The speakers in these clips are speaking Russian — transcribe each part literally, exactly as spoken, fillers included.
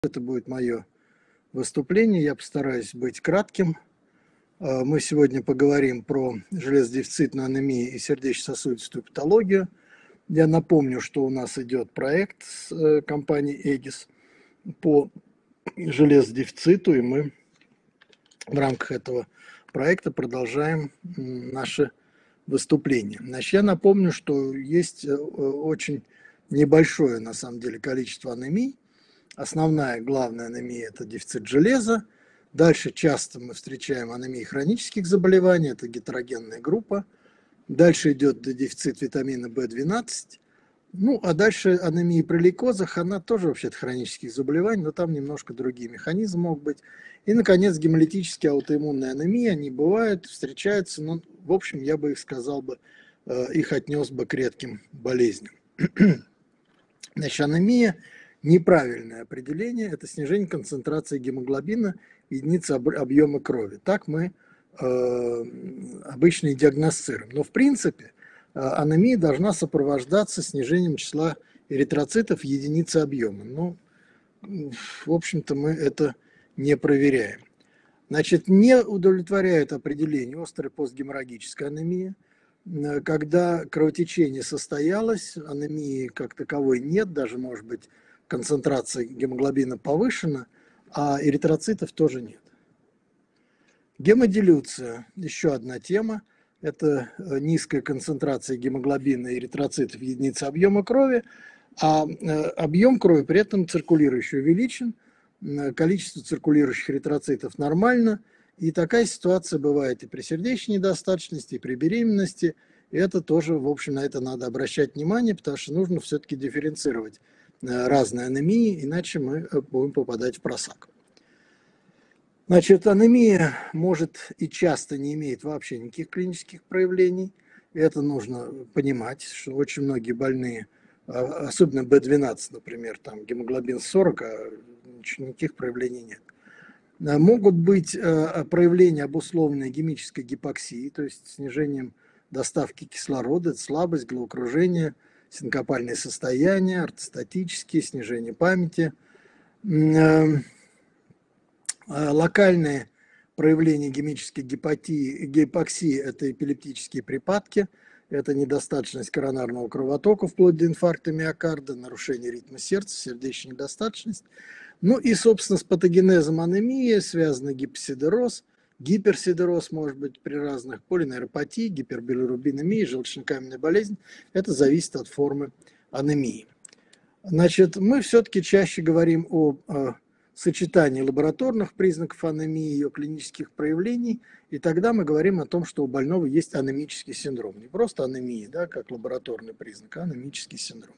Это будет мое выступление. Я постараюсь быть кратким. Мы сегодня поговорим про железодефицитную анемию и сердечно-сосудистую патологию. Я напомню, что у нас идет проект с компанией ЭГИС по железодефициту, и мы в рамках этого проекта продолжаем наше выступление. Значит, я напомню, что есть очень небольшое, на самом деле, количество анемий. Основная, главная анемия – это дефицит железа. Дальше часто мы встречаем анемии хронических заболеваний, это гетерогенная группа. Дальше идет дефицит витамина бэ двенадцать. Ну, а дальше анемия при лейкозах, она тоже вообще-то хронических заболеваний, но там немножко другие механизмы могут быть. И, наконец, гемолитические аутоиммунные анемии, они бывают, встречаются, но, в общем, я бы их сказал бы, их отнес бы к редким болезням. Значит, анемия. Неправильное определение – это снижение концентрации гемоглобина в единице объема крови. Так мы э, обычно и диагностируем. Но в принципе э, анемия должна сопровождаться снижением числа эритроцитов в единице объема. Но, в общем-то, мы это не проверяем. Значит, не удовлетворяет определение острая постгеморрагическая анемия. Когда кровотечение состоялось, анемии как таковой нет, даже, может быть, концентрация гемоглобина повышена, а эритроцитов тоже нет. Гемодилюция – еще одна тема. Это низкая концентрация гемоглобина и эритроцитов в единице объема крови, а объем крови при этом циркулирующий увеличен, количество циркулирующих эритроцитов нормально, и такая ситуация бывает и при сердечной недостаточности, и при беременности. И это тоже, в общем, на это надо обращать внимание, потому что нужно все-таки дифференцировать разные анемии, иначе мы будем попадать в просак. Значит, анемия может и часто не имеет вообще никаких клинических проявлений. Это нужно понимать, что очень многие больные, особенно бэ двенадцать, например, там гемоглобин сорок, а никаких проявлений нет. Могут быть проявления, обусловленные гемической гипоксией, то есть снижением доставки кислорода, слабость, головокружение, синкопальные состояния, ортостатические, снижение памяти. Локальные проявления гемической гипотии, гипоксии – это эпилептические припадки, это недостаточность коронарного кровотока вплоть до инфаркта миокарда, нарушение ритма сердца, сердечная недостаточность. Ну и, собственно, с патогенезом анемии связаны гипосидероз, гиперсидероз может быть при разных, полинейропатии, гипербилирубинемии, желчнокаменная болезнь. Это зависит от формы анемии. Значит, мы все-таки чаще говорим о, о сочетании лабораторных признаков анемии, ее клинических проявлений, и тогда мы говорим о том, что у больного есть анемический синдром. Не просто анемия, да, как лабораторный признак, а анемический синдром.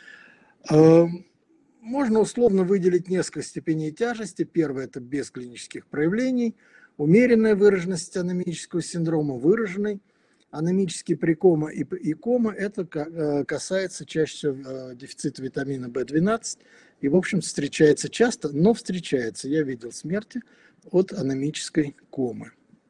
Можно условно выделить несколько степеней тяжести. Первое – это без клинических проявлений. Умеренная выраженность анемического синдрома, выраженный анемический прикома и, и кома, это касается чаще всего дефицита витамина бэ двенадцать. И, в общем, встречается часто, но встречается. Я видел смерти от анемической комы.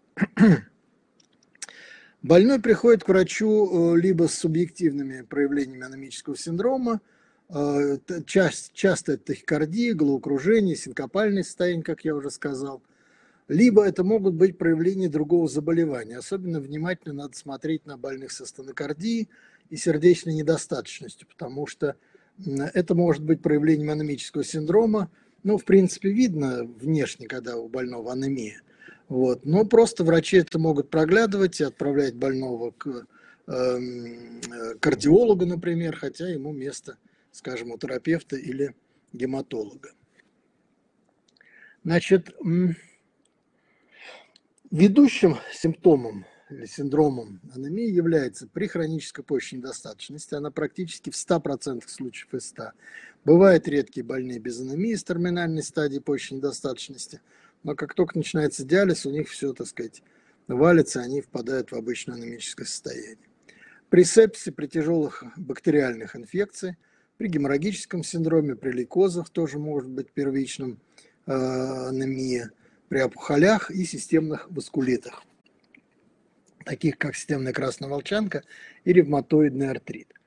Больной приходит к врачу либо с субъективными проявлениями анемического синдрома, часто это тахикардия, головокружение, синкопальное состояние, как я уже сказал. Либо это могут быть проявления другого заболевания. Особенно внимательно надо смотреть на больных со стенокардией и сердечной недостаточностью, потому что это может быть проявлением анемического синдрома. Ну, в принципе, видно внешне, когда у больного анемия. Вот. Но просто врачи это могут проглядывать и отправлять больного к э, кардиологу, например, хотя ему место, скажем, у терапевта или гематолога. Значит, ведущим симптомом или синдромом анемии является при хронической почечной недостаточности. Она практически в ста процентах случаев из ста. Бывают редкие больные без анемии с терминальной стадией почечной недостаточности, но как только начинается диализ, у них все, так сказать, валится, они впадают в обычное анемическое состояние. При сепсисе, при тяжелых бактериальных инфекциях, при геморрагическом синдроме, при лейкозах тоже может быть первичным э, анемия, при опухолях и системных васкулитах, таких как системная красная волчанка и ревматоидный артрит.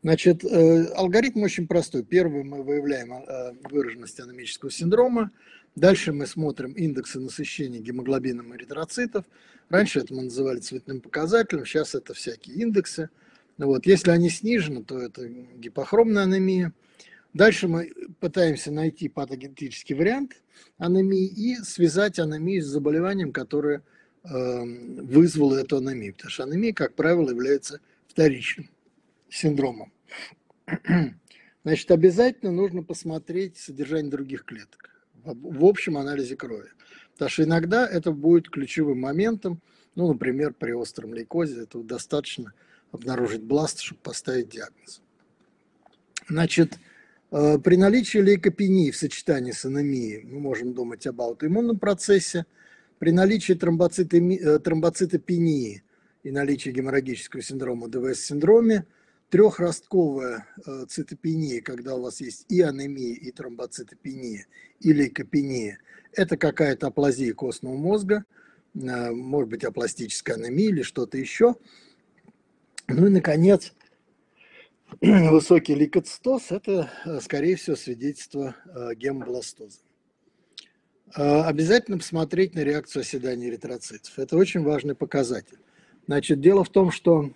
Значит, э, алгоритм очень простой. Первый мы выявляем э, выраженность анемического синдрома. Дальше мы смотрим индексы насыщения гемоглобином эритроцитов. Раньше это мы называли цветным показателем, сейчас это всякие индексы. Вот. Если они снижены, то это гипохромная анемия. Дальше мы пытаемся найти патогенетический вариант анемии и связать анемию с заболеванием, которое э, вызвало эту анемию. Потому что анемия, как правило, является вторичным синдромом. Значит, обязательно нужно посмотреть содержание других клеток в общем анализе крови. Потому что иногда это будет ключевым моментом, ну, например, при остром лейкозе этого достаточно обнаружить бласт, чтобы поставить диагноз. Значит, при наличии лейкопении в сочетании с анемией мы можем думать об аутоиммунном процессе. При наличии тромбоцитопении и наличии геморрагического синдрома ДВС-синдроме, трехростковая цитопения, когда у вас есть и анемия, и тромбоцитопения, и лейкопения, это какая-то аплазия костного мозга, может быть апластическая анемия или что-то еще. Ну и, наконец, высокий лейкоцитоз – это, скорее всего, свидетельство гемобластоза. Обязательно посмотреть на реакцию оседания эритроцитов. Это очень важный показатель. Значит, дело в том, что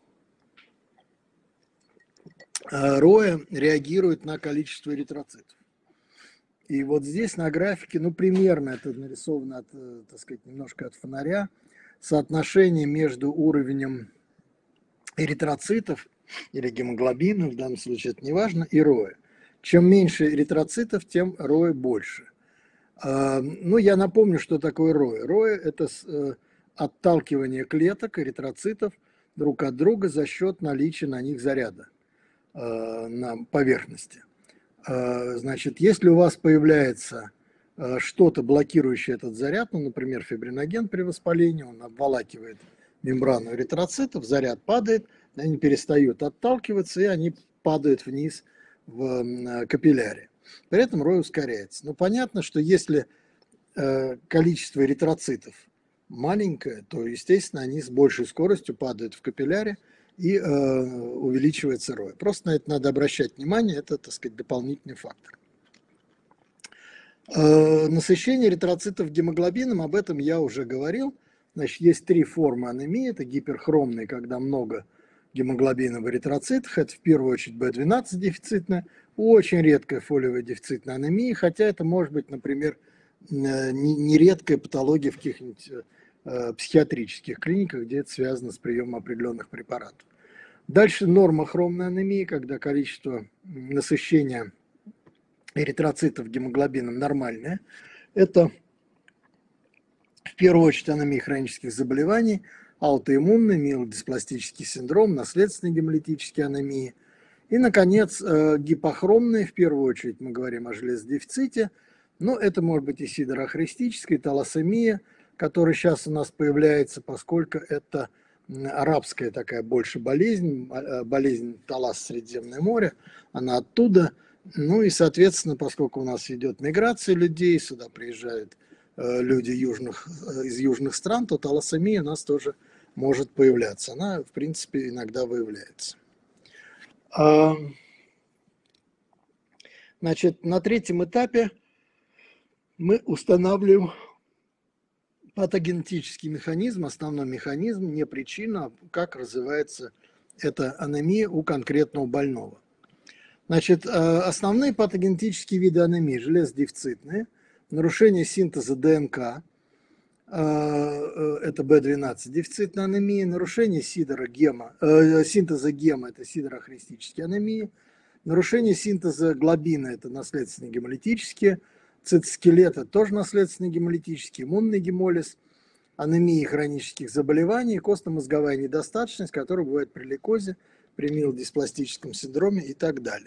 роя реагирует на количество эритроцитов. И вот здесь на графике, ну, примерно это нарисовано, от, так сказать, немножко от фонаря, соотношение между уровнем эритроцитов или гемоглобина, в данном случае это не важно, и роя. Чем меньше эритроцитов, тем роя больше. Ну, я напомню, что такое роя. Роя – это отталкивание клеток, эритроцитов друг от друга за счет наличия на них заряда на поверхности. Значит, если у вас появляется что-то, блокирующее этот заряд, ну, например, фибриноген при воспалении, он обволакивает мембрану эритроцитов, заряд падает, они перестают отталкиваться, и они падают вниз в капилляре. При этом рой ускоряется. Но понятно, что если количество эритроцитов маленькое, то, естественно, они с большей скоростью падают в капилляре, и э, увеличивается рой. Просто на это надо обращать внимание, это, так сказать, дополнительный фактор. Э, насыщение эритроцитов гемоглобином, об этом я уже говорил. Значит, есть три формы анемии. Это гиперхромные, когда много гемоглобина в эритроцитах. Это в первую очередь бэ двенадцать дефицитная, очень редкая фолиевая дефицитная анемия, хотя это может быть, например, нередкая патология в каких-нибудь психиатрических клиниках, где это связано с приемом определенных препаратов. Дальше нормохромная анемия, когда количество насыщения эритроцитов гемоглобином нормальное. Это в первую очередь анемия хронических заболеваний, аутоиммунный, миелодиспластический синдром, наследственные гемолитические анемии. И, наконец, гипохромные, в первую очередь мы говорим о железодефиците, но это может быть и сидерохристическая, и талассемия, которая сейчас у нас появляется, поскольку это арабская такая больше болезнь, болезнь Талас, Средиземное море, она оттуда. Ну и, соответственно, поскольку у нас идет миграция людей, сюда приезжают люди южных, из южных стран, то талассемия у нас тоже может появляться. Она, в принципе, иногда выявляется. Значит, на третьем этапе мы устанавливаем патогенетический механизм, основной механизм, не причина, а как развивается эта анемия у конкретного больного. Значит, основные патогенетические виды анемии: железодефицитные, нарушение синтеза ДНК, это бэ двенадцать дефицитная анемия, нарушение сидера гема, синтеза гема, это сидерохристические анемии, нарушение синтеза глобина, это наследственные гемолитические, цитоскелет, это тоже наследственный гемолитический, иммунный гемолиз, анемии хронических заболеваний, костно-мозговая недостаточность, которая бывает при лейкозе, при миелодиспластическом синдроме и так далее.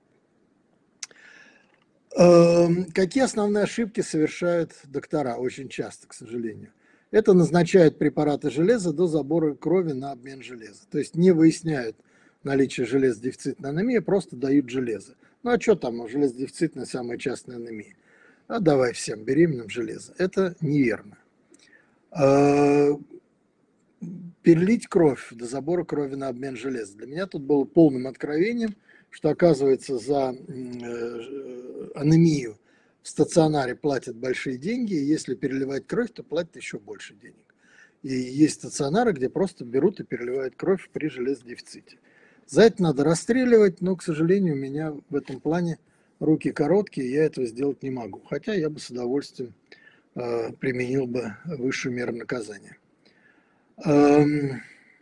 Какие основные ошибки совершают доктора очень часто, к сожалению? Это назначают препараты железа до забора крови на обмен железа. То есть не выясняют наличие железодефицитной анемии, просто дают железо. Ну а что там, железодефицитная самая частая анемия? А давай всем беременным железо. Это неверно. перелить кровь до забора крови на обмен железа. Для меня тут было полным откровением, что, оказывается, за анемию в стационаре платят большие деньги, и если переливать кровь, то платят еще больше денег. И есть стационары, где просто берут и переливают кровь при железодефиците. За это надо расстреливать, но, к сожалению, у меня в этом плане руки короткие, я этого сделать не могу. Хотя я бы с удовольствием э, применил бы высшую меру наказания. Эм,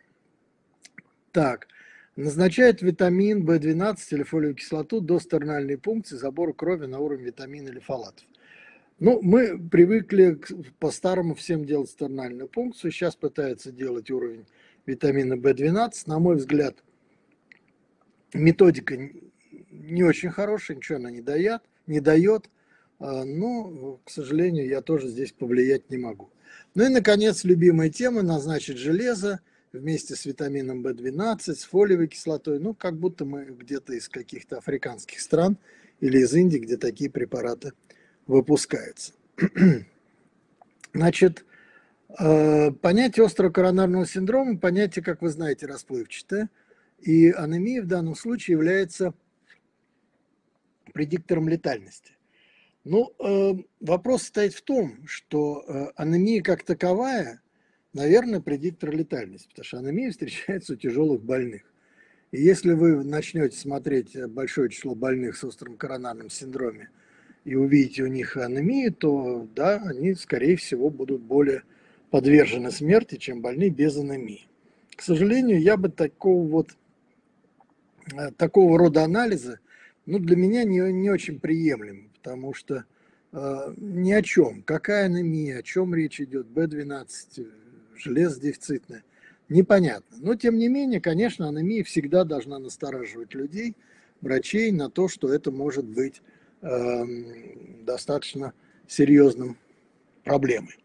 так, назначают витамин бэ двенадцать или фолиевую кислоту до стернальной пункции забора крови на уровень витамина или фолатов. Ну, мы привыкли по-старому всем делать стернальную пункцию, сейчас пытаются делать уровень витамина бэ двенадцать. На мой взгляд, методика не очень хорошая, ничего она не дает, не дает, но, к сожалению, я тоже здесь повлиять не могу. Ну и, наконец, любимая тема – назначить железо вместе с витамином бэ двенадцать, с фолиевой кислотой, ну, как будто мы где-то из каких-то африканских стран или из Индии, где такие препараты выпускаются. Значит, понятие острого коронарного синдрома, понятие, как вы знаете, расплывчатое, и анемия в данном случае является предиктором летальности. Ну, вопрос стоит в том, что анемия как таковая, наверное, предиктор летальности, потому что анемия встречается у тяжелых больных. И если вы начнете смотреть большое число больных с острым коронарным синдромом и увидите у них анемию, то да, они, скорее всего, будут более подвержены смерти, чем больные без анемии. К сожалению, я бы такого вот, такого рода анализа, ну, для меня не, не очень приемлем, потому что э, ни о чем. Какая анемия, о чем речь идет, бэ двенадцать, железодефицитная, непонятно. Но, тем не менее, конечно, анемия всегда должна настораживать людей, врачей, на то, что это может быть э, достаточно серьезным проблемой.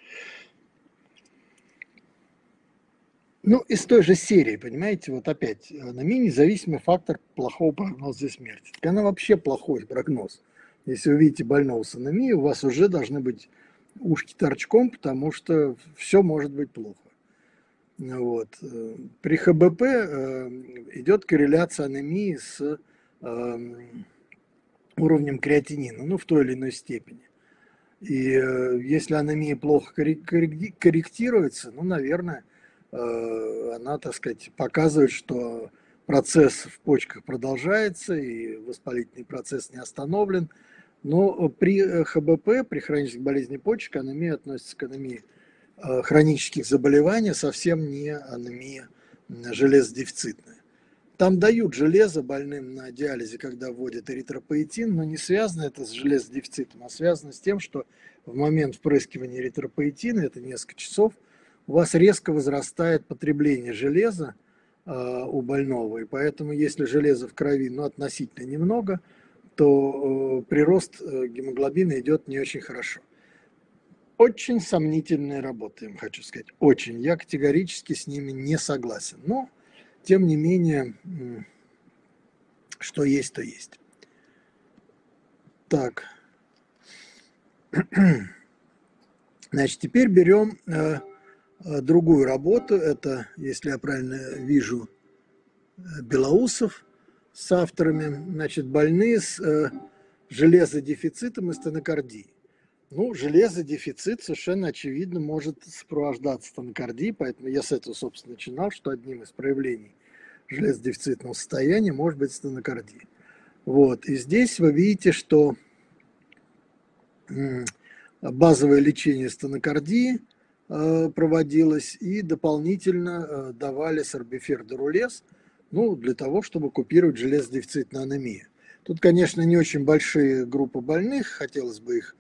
Ну, из той же серии, понимаете, вот опять, анемия – независимый фактор плохого прогноза смерти. Так она вообще плохой прогноз. Если вы видите больного с анемией, у вас уже должны быть ушки торчком, потому что все может быть плохо. Вот. При ха бэ пэ идет корреляция анемии с уровнем креатинина, ну, в той или иной степени. И если анемия плохо корректируется, ну, наверное, она, так сказать, показывает, что процесс в почках продолжается, и воспалительный процесс не остановлен. Но при ха бэ пэ, при хронической болезни почек, анемия относится к анемии хронических заболеваний, совсем не анемия железодефицитная. Там дают железо больным на диализе, когда вводят эритропоэтин, но не связано это с железодефицитом, а связано с тем, что в момент впрыскивания эритропоэтина, это несколько часов, у вас резко возрастает потребление железа э, у больного, и поэтому если железа в крови, ну, относительно немного, то э, прирост э, гемоглобина идет не очень хорошо. Очень сомнительная работа, я вам хочу сказать, очень. Я категорически с ними не согласен, но, тем не менее, что есть, то есть. Так. Значит, теперь берем э, другую работу. Это, если я правильно вижу, Белоусов с авторами. Значит, больные с э, железодефицитом и стенокардией. Ну, железодефицит совершенно очевидно может сопровождаться стенокардией, поэтому я с этого, собственно, начинал, что одним из проявлений железодефицитного состояния может быть стенокардия. Вот, и здесь вы видите, что базовое лечение стенокардии проводилось, и дополнительно давали сорбифер-дурулез, ну, для того, чтобы купировать железодефицитную анемию. Тут, конечно, не очень большие группы больных, хотелось бы их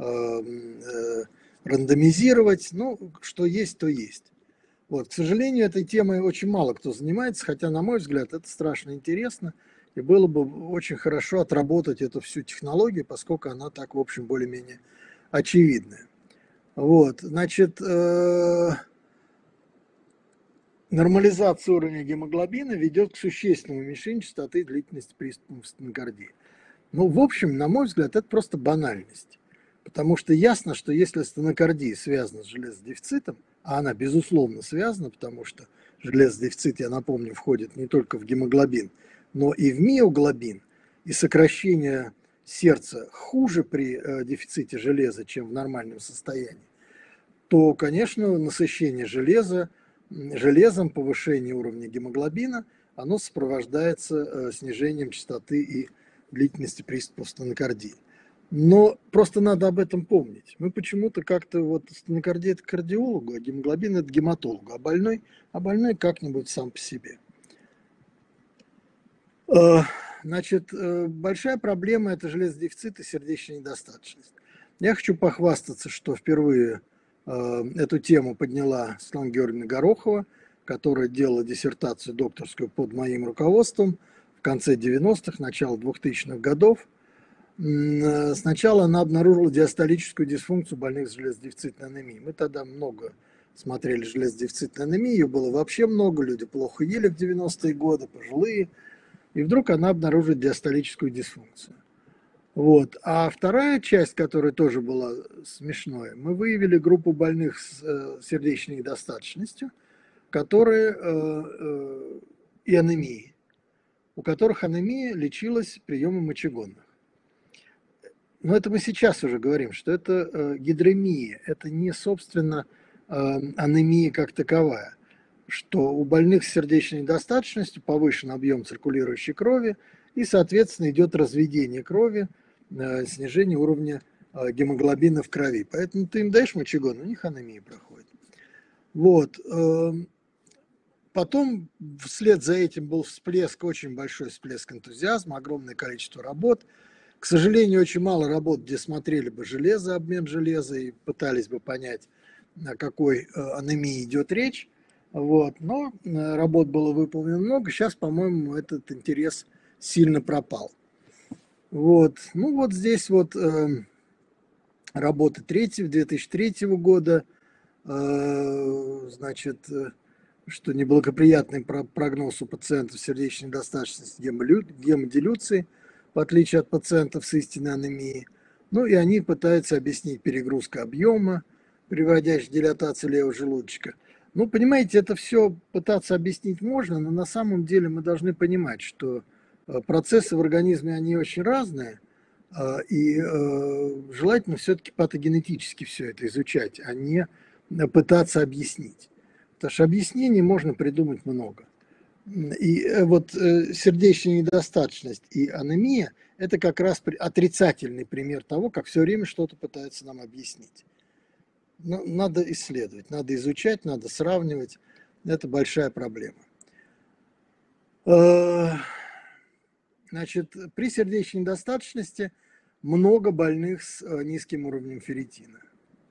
рандомизировать, ну, что есть, то есть. Вот, к сожалению, этой темой очень мало кто занимается, хотя, на мой взгляд, это страшно интересно, и было бы очень хорошо отработать эту всю технологию, поскольку она так, в общем, более-менее очевидная. Вот, значит, э нормализация уровня гемоглобина ведет к существенному уменьшению частоты и длительности приступов стенокардии. Ну, в общем, на мой взгляд, это просто банальность. Потому что ясно, что если стенокардия связана с железодефицитом, а она безусловно связана, потому что железодефицит, я напомню, входит не только в гемоглобин, но и в миоглобин, и сокращение сердца хуже при э, дефиците железа, чем в нормальном состоянии, то, конечно, насыщение железа, железом, повышение уровня гемоглобина, оно сопровождается э, снижением частоты и длительности приступов стенокардии. Но просто надо об этом помнить. Мы почему-то как-то вот стенокардия – это кардиологу, а гемоглобин – это гематологу, а больной, а больной как-нибудь сам по себе. Значит, большая проблема – это железодефицит и сердечная недостаточность. Я хочу похвастаться, что впервые эту тему подняла Светлана Георгиевна Горохова, которая делала диссертацию докторскую под моим руководством в конце девяностых, начало двухтысячных годов. Сначала она обнаружила диастолическую дисфункцию больных с железодефицитной анемией. Мы тогда много смотрели железодефицитной анемии, ее было вообще много, люди плохо ели в девяностые годы, пожилые. И вдруг она обнаружит диастолическую дисфункцию. Вот. А вторая часть, которая тоже была смешной, мы выявили группу больных с сердечной недостаточностью, которые э, и анемией, у которых анемия лечилась приемом мочегонных. Но это мы сейчас уже говорим, что это э, гидремия, это не, собственно, э, анемия как таковая, что у больных с сердечной недостаточностью повышен объем циркулирующей крови и, соответственно, идет разведение крови, э, снижение уровня э, гемоглобина в крови. Поэтому ты им даешь мочегон, у них анемия проходит. Вот. Э, потом вслед за этим был всплеск, очень большой всплеск энтузиазма, огромное количество работ. К сожалению, очень мало работ, где смотрели бы железо, обмен железа и пытались бы понять, о какой анемии идет речь. Вот. Но работ было выполнено много. Сейчас, по-моему, этот интерес сильно пропал. Вот. Ну вот здесь вот э, работа третьего, две тысячи третьего года. Э, значит, что неблагоприятный прогноз у пациентов с сердечной недостаточностью гемодилюции, в отличие от пациентов с истинной анемией. Ну и они пытаются объяснить перегрузку объема, приводящую к дилатации левого желудочка. Ну, понимаете, это все пытаться объяснить можно, но на самом деле мы должны понимать, что процессы в организме, они очень разные, и желательно все-таки патогенетически все это изучать, а не пытаться объяснить. Потому что объяснений можно придумать много. И вот сердечная недостаточность и анемия – это как раз отрицательный пример того, как все время что-то пытаются нам объяснить. Но надо исследовать, надо изучать, надо сравнивать. Это большая проблема. Значит, при сердечной недостаточности много больных с низким уровнем ферритина.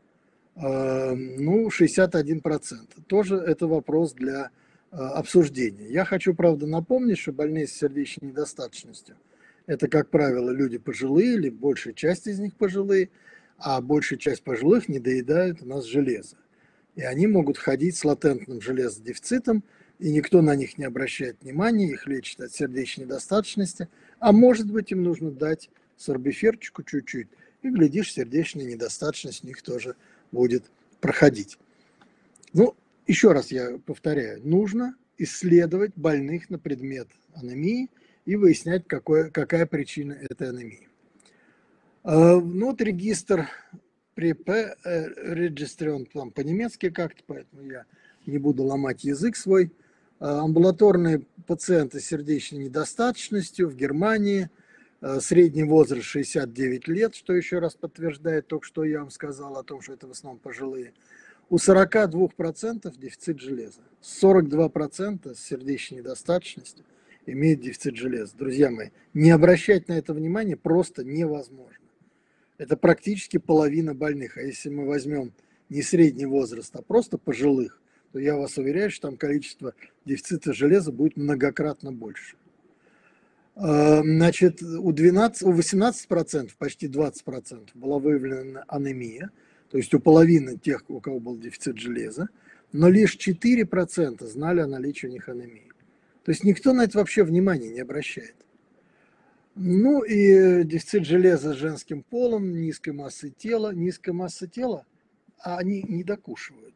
Ну, шестьдесят один процент. Тоже это вопрос для обсуждения. Я хочу, правда, напомнить, что больные с сердечной недостаточностью – это, как правило, люди пожилые, или большая часть из них пожилые, а большая часть пожилых не доедают у нас железо. И они могут ходить с латентным железодефицитом, и никто на них не обращает внимания, их лечат от сердечной недостаточности, а может быть, им нужно дать сорбиферчику чуть-чуть, и, глядишь, сердечная недостаточность у них тоже будет проходить. Ну, еще раз я повторяю, нужно исследовать больных на предмет анемии и выяснять, какое, какая причина этой анемии. Ну, вот регистр при П, регистрирован там по-немецки как-то, поэтому я не буду ломать язык свой. Амбулаторные пациенты с сердечной недостаточностью в Германии, средний возраст шестьдесят девять лет, что еще раз подтверждает то, что я вам сказал о том, что это в основном пожилые. У сорока двух процентов дефицит железа, сорок два процента с сердечной недостаточностью имеют дефицит железа. Друзья мои, не обращать на это внимание просто невозможно. Это практически половина больных. А если мы возьмем не средний возраст, а просто пожилых, то я вас уверяю, что там количество дефицита железа будет многократно больше. Значит, у, двенадцати, у восемнадцати процентов, почти двадцати процентов была выявлена анемия, то есть у половины тех, у кого был дефицит железа, но лишь четыре процента знали о наличии у них анемии. То есть никто на это вообще внимания не обращает. Ну и дефицит железа с женским полом, низкой массой тела. Низкая масса тела, а они не докушивают.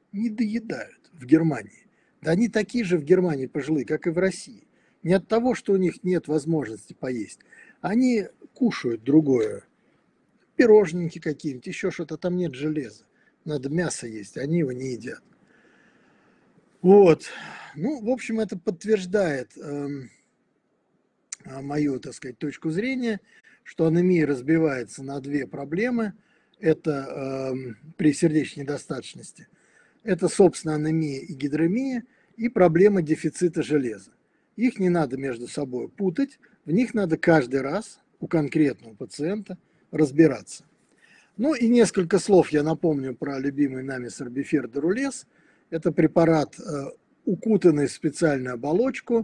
не доедают в Германии. Да они такие же в Германии пожилые, как и в России. Не от того, что у них нет возможности поесть. Они кушают другое. Пирожники какие-нибудь, еще что-то. Там нет железа. Надо мясо есть, они его не едят. Вот. Ну, в общем, это подтверждает эм, мою, так сказать, точку зрения, что анемия разбивается на две проблемы. Это эм, при сердечной недостаточности. Это, собственно, анемия и гидромия, и проблема дефицита железа. Их не надо между собой путать, в них надо каждый раз у конкретного пациента разбираться. Ну и несколько слов я напомню про любимый нами сорбифер Дурулез. Это препарат, укутанный в специальную оболочку,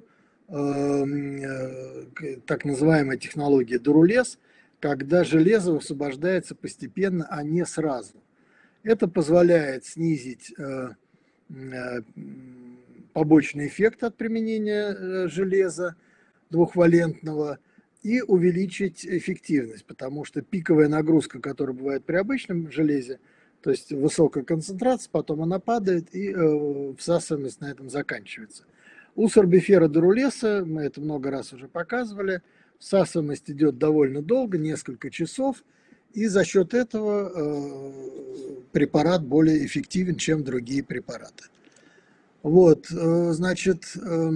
так называемая технология Дурулез, когда железо освобождается постепенно, а не сразу. Это позволяет снизить побочный эффект от применения железа двухвалентного и увеличить эффективность, потому что пиковая нагрузка, которая бывает при обычном железе, то есть высокая концентрация, потом она падает и э, всасываемость на этом заканчивается. У сорбифера Дурулеса, мы это много раз уже показывали, всасываемость идет довольно долго, несколько часов, и за счет этого э, препарат более эффективен, чем другие препараты. Вот, э, значит, э,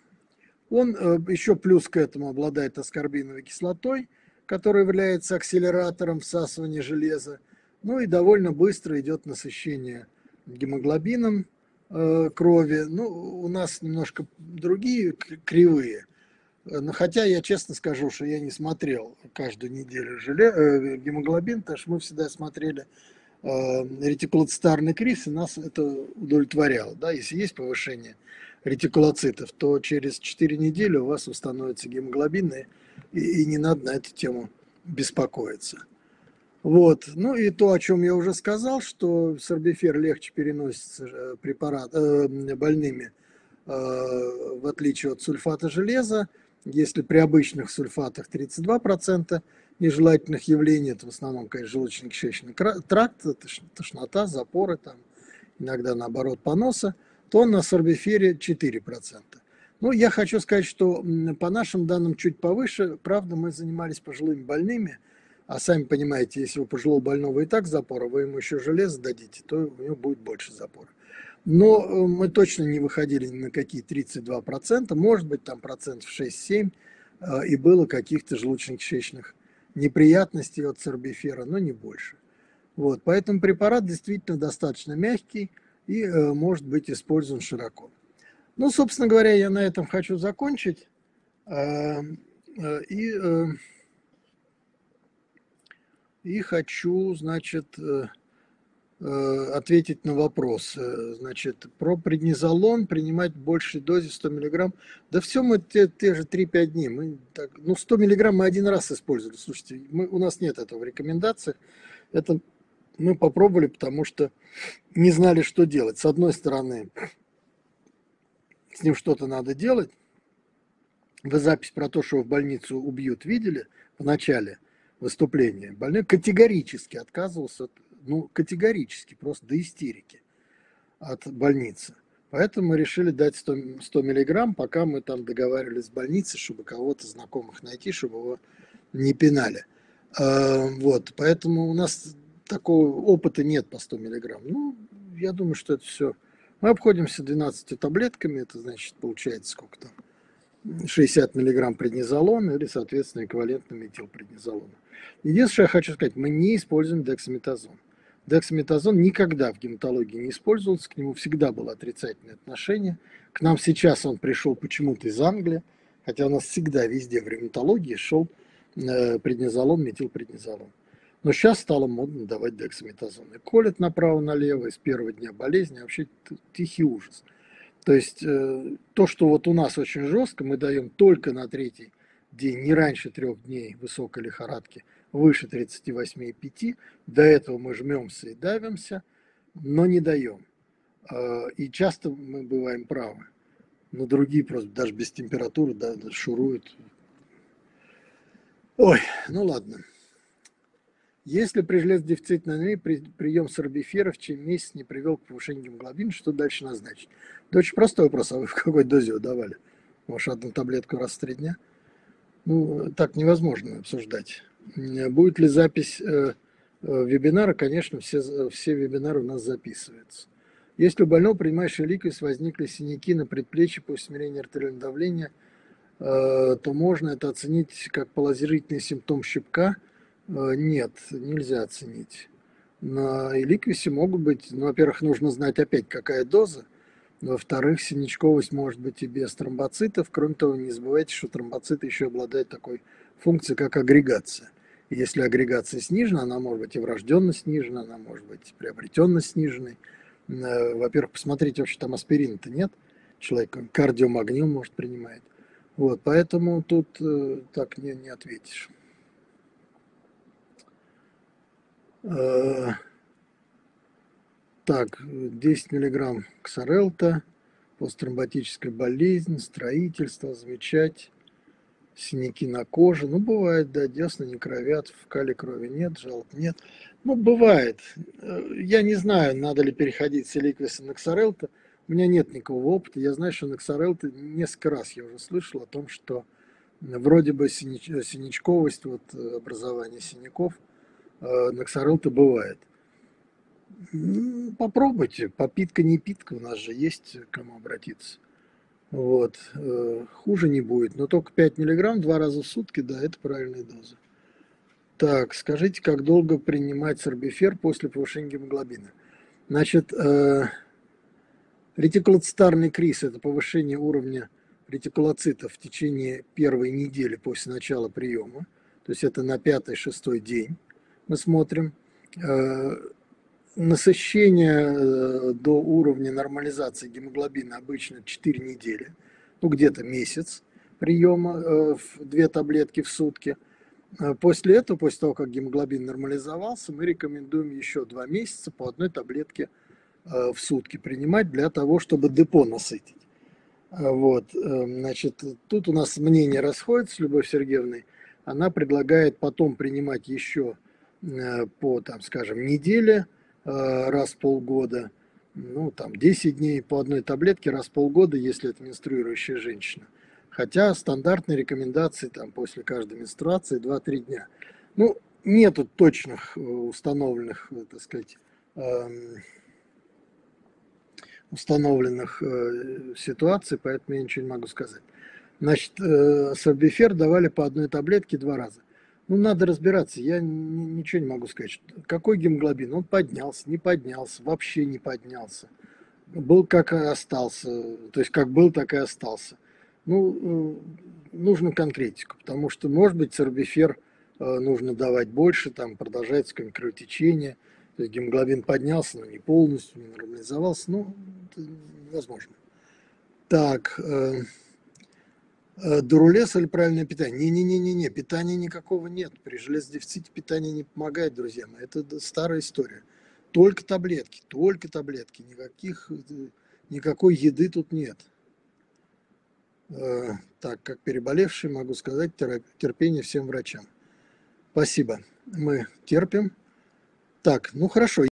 он э, еще плюс к этому обладает аскорбиновой кислотой, которая является акселератором всасывания железа. Ну и довольно быстро идет насыщение гемоглобином э, крови. Ну, у нас немножко другие кривые. Но хотя я честно скажу, что я не смотрел каждую неделю желе, э, гемоглобин, потому что мы всегда смотрели э, ретикулоцитарный криз, и нас это удовлетворяло. Да? Если есть повышение ретикулоцитов, то через четыре недели у вас восстановится гемоглобин, и, и не надо на эту тему беспокоиться. Вот. Ну и то, о чем я уже сказал, что сорбифер легче переносится препарат, э, больными, э, в отличие от сульфата железа. Если при обычных сульфатах тридцать два процента нежелательных явлений, это в основном, конечно, желудочно-кишечный тракт, тошнота, запоры, там, иногда наоборот поноса, то на сорбифере четыре процента. Ну, я хочу сказать, что по нашим данным чуть повыше, правда, мы занимались пожилыми больными, а сами понимаете, если у пожилого больного и так запора, вы ему еще железо дадите, то у него будет больше запора. Но мы точно не выходили ни на какие тридцать два процента, может быть, там процентов шесть-семь, и было каких-то желудочно-кишечных неприятностей от сорбифера, но не больше. Вот, поэтому препарат действительно достаточно мягкий и может быть использован широко. Ну, собственно говоря, я на этом хочу закончить. И, и хочу, значит, ответить на вопрос. Значит, про преднизолон принимать в большей дозе сто миллиграмм. Да все мы те, те же три-пять дней. Мы так, ну, сто миллиграмм мы один раз использовали. Слушайте, мы, у нас нет этого в рекомендациях. Это мы попробовали, потому что не знали, что делать. С одной стороны, с ним что-то надо делать. Вы запись про то, что в больницу убьют, видели в начале выступления? Больной категорически отказывался, ну, категорически, просто до истерики от больницы. Поэтому мы решили дать сто, сто миллиграмм, пока мы там договаривались с больницей, чтобы кого-то знакомых найти, чтобы его не пинали. Вот, поэтому у нас такого опыта нет по сто миллиграмм. Ну, я думаю, что это все. Мы обходимся двенадцатью таблетками, это значит, получается сколько там? шестьдесят миллиграмм преднизолона или, соответственно, эквивалентно метилпреднизолона. Единственное, что я хочу сказать, мы не используем дексаметазон. Дексаметазон никогда в гематологии не использовался, к нему всегда было отрицательное отношение. К нам сейчас он пришел почему-то из Англии, хотя у нас всегда везде в ревматологии шел преднизолон, метилпреднизолон. Но сейчас стало модно давать дексаметазон. И колят направо-налево, и с первого дня болезни, вообще тихий ужас. То есть э, то, что вот у нас очень жестко, мы даем только на третий день, не раньше трех дней высокой лихорадки, выше тридцати восьми и пяти, до этого мы жмемся и давимся, но не даем. Э, и часто мы бываем правы, но другие просто даже без температуры да, шуруют. Ой, ну ладно. Если при железодефицитной анемии при, прием сорбифера в течение месяца не привел к повышению гемоглобина, что дальше назначить? Это очень простой вопрос, а вы в какой дозе его давали? Может, одну таблетку раз в три дня? Ну, так невозможно обсуждать. Будет ли запись э, э, вебинара? Конечно, все, все вебинары у нас записываются. Если у больного, принимающего ликвис, возникли синяки на предплечье после измерения артериального давления, э, то можно это оценить как положительный симптом щипка. Э, нет, нельзя оценить. На ликвисе могут быть, ну, во-первых, нужно знать опять, какая доза. Во-вторых, синячковость может быть и без тромбоцитов. Кроме того, не забывайте, что тромбоциты еще обладают такой функцией, как агрегация. И если агрегация снижена, она может быть и врожденно снижена, она может быть приобретенно сниженной. Во-первых, посмотрите, вообще там аспирина-то нет. Человек кардиомагнил может принимать. Вот, поэтому тут э, так не, не ответишь. Э, так, десять миллиграмм ксарелта, посттромботическая болезнь, строительство, замечать, синяки на коже. Ну, бывает, да, десны не кровят, в кале крови нет, жалоб нет. Ну, бывает. Я не знаю, надо ли переходить с ликвиса на ксарелта. У меня нет никакого опыта. Я знаю, что на ксарелта несколько раз я уже слышал о том, что вроде бы синяч, синячковость, вот образование синяков на ксарелта бывает. Попробуйте, попитка не питка, у нас же есть к кому обратиться. Вот, хуже не будет, но только пять миллиграмм два раза в сутки, да, это правильная доза. Так, скажите, как долго принимать сорбифер после повышения гемоглобина? Значит, э, ретикулоцитарный криз – это повышение уровня ретикулоцитов в течение первой недели после начала приема, то есть это на пятый-шестой день мы смотрим. Э, насыщение до уровня нормализации гемоглобина обычно четыре недели, ну где-то месяц приема в две таблетки в сутки. После этого, после того, как гемоглобин нормализовался, мы рекомендуем еще два месяца по одной таблетке в сутки принимать для того, чтобы депо насытить. Вот, значит, тут у нас мнения расходятся с Любовью Сергеевной. Она предлагает потом принимать еще по, там, скажем, неделе, раз в полгода, ну, там, десять дней по одной таблетке раз в полгода, если это менструирующая женщина. Хотя стандартные рекомендации там после каждой менструации два-три дня. Ну, нету точных установленных, так сказать, установленных ситуаций, поэтому я ничего не могу сказать. Значит, сорбифер давали по одной таблетке два раза. Ну, надо разбираться, я ничего не могу сказать. Какой гемоглобин? Он поднялся, не поднялся, вообще не поднялся. Был как и остался, то есть как был, так и остался. Ну, нужно конкретику, потому что, может быть, сорбифер нужно давать больше, там продолжается кровотечение, то есть гемоглобин поднялся, но не полностью, не нормализовался, ну, это возможно. Так, Дурулес или правильное питание? Не-не-не-не, питания никакого нет. При железодефиците питание не помогает, друзья мои. Это старая история. Только таблетки, только таблетки. Никаких, никакой еды тут нет. Так, как переболевший, могу сказать, терпение всем врачам. Спасибо. Мы терпим. Так, ну хорошо.